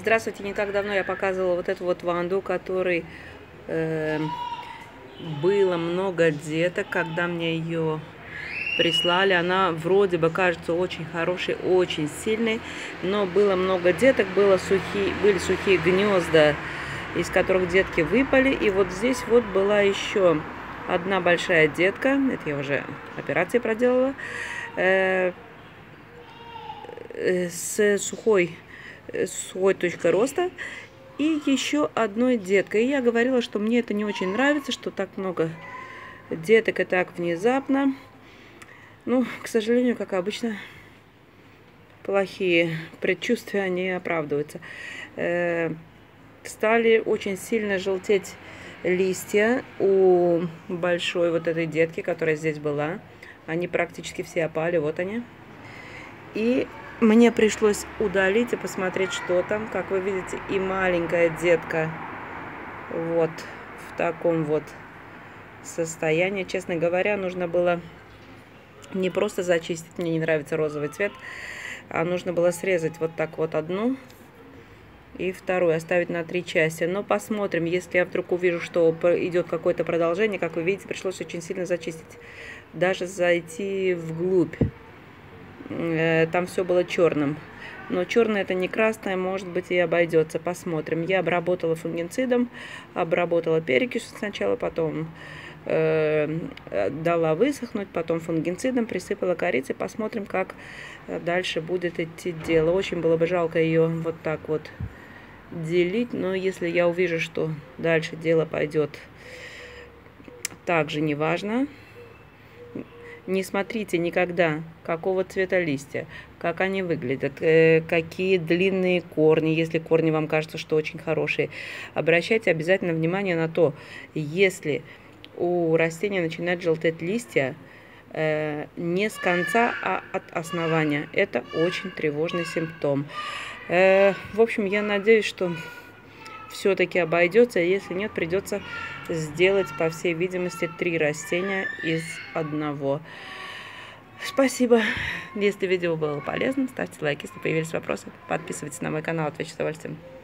Здравствуйте, не так давно я показывала вот эту вот ванду, которой было много деток, когда мне ее прислали. Она вроде бы кажется очень хорошей, очень сильной, но было много деток, были сухие гнезда, из которых детки выпали. И вот здесь вот была еще одна большая детка, это я уже операции проделала, с сухой точкой роста, и еще одной деткой. И я говорила, что мне это не очень нравится, что так много деток и так внезапно. Ну, к сожалению, как обычно, плохие предчувствия не оправдываются. Стали очень сильно желтеть листья у большой вот этой детки, которая здесь была. Они практически все опали, вот они. И мне пришлось удалить и посмотреть, что там. Как вы видите, и маленькая детка вот в таком вот состоянии. Честно говоря, нужно было не просто зачистить, мне не нравится розовый цвет, а нужно было срезать вот так вот одну и вторую, оставить на 3 части. Но посмотрим, если я вдруг увижу, что идет какое-то продолжение. Как вы видите, пришлось очень сильно зачистить, даже зайти вглубь. Там все было черным. Но черное это не красное, может быть, и обойдется. Посмотрим. Я обработала фунгицидом, обработала перекисью сначала, потом дала высохнуть, потом фунгицидом, присыпала корицей. Посмотрим, как дальше будет идти дело. Очень было бы жалко ее вот так вот делить, но если я увижу, что дальше дело пойдет также неважно. Не смотрите никогда, какого цвета листья, как они выглядят, какие длинные корни, если корни вам кажутся, что очень хорошие. Обращайте обязательно внимание на то, если у растения начинают желтеть листья, не с конца, а от основания. Это очень тревожный симптом. В общем, я надеюсь, что все-таки обойдется. Если нет, придется сделать, по всей видимости, 3 растения из одного. Спасибо. Если видео было полезным, ставьте лайк. Если появились вопросы, подписывайтесь на мой канал. Отвечу с удовольствием.